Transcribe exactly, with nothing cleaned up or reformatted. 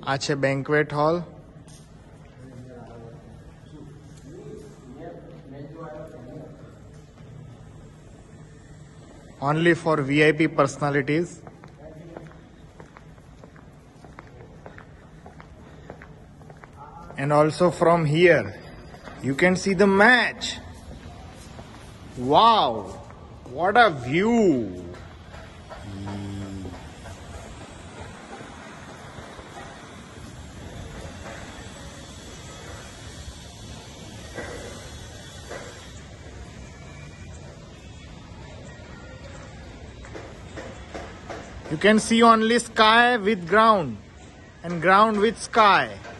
આ છે banquet hall. Only for V I P personalities. And also from here, you can see the match. Wow, what a view. You can see only sky with ground and ground with sky.